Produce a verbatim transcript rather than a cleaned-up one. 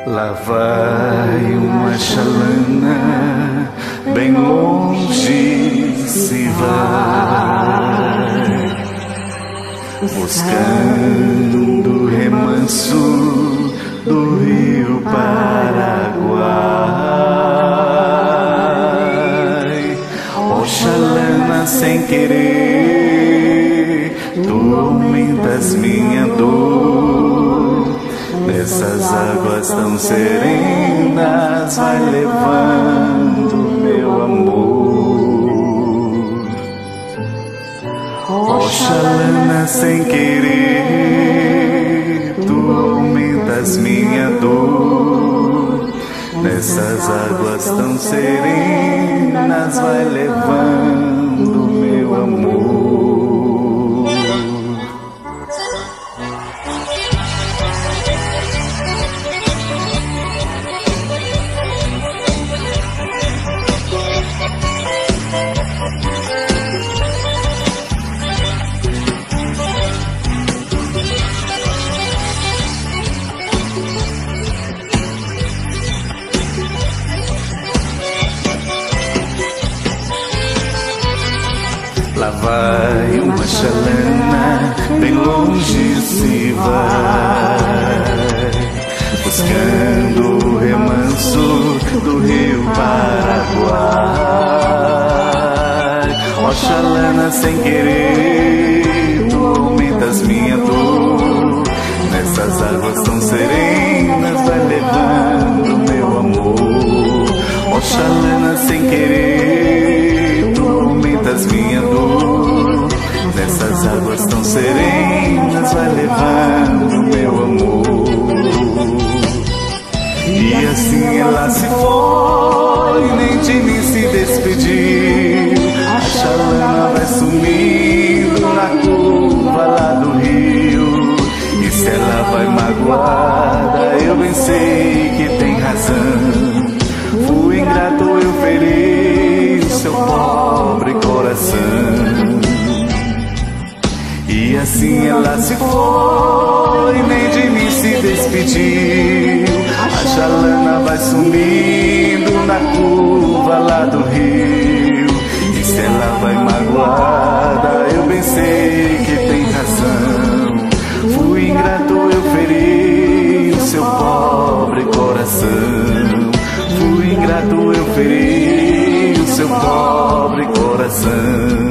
Lá vai uma chalana, bem longe se vai, buscando o remanso do rio Paraguai. Ó chalana, sem querer, tu aumentas minha dor. Nessas águas tão serenas, vai levando meu amor. Ó chalana, sem querer, tu aumentas minha dor. Nessas águas tão serenas, vai levando meu amor. Lá vai uma chalana, bem longe se vai, buscando o remanso do rio Paraguai. Ó chalana, sem querer, tu aumentas minha dor. Nessas águas tão serenas, vai levando meu amor. Ó chalana, sem querer, tu aumentas minha dor. Nessas águas tão serenas, vai levando meu amor. E assim ela se foi, nem de mim se despediu. A chalana vai sumindo na curva lá do rio. E se ela vai magoada, eu bem sei que tem razão. Fui ingrato, eu feri o seu pobre coração. E assim ela se foi, nem de mim se despediu. A chalana vai sumindo na curva lá do rio. E se ela vai magoada, eu bem sei que tem razão. Fui ingrato, eu feri o seu pobre coração. Fui ingrato, eu feri o seu pobre coração.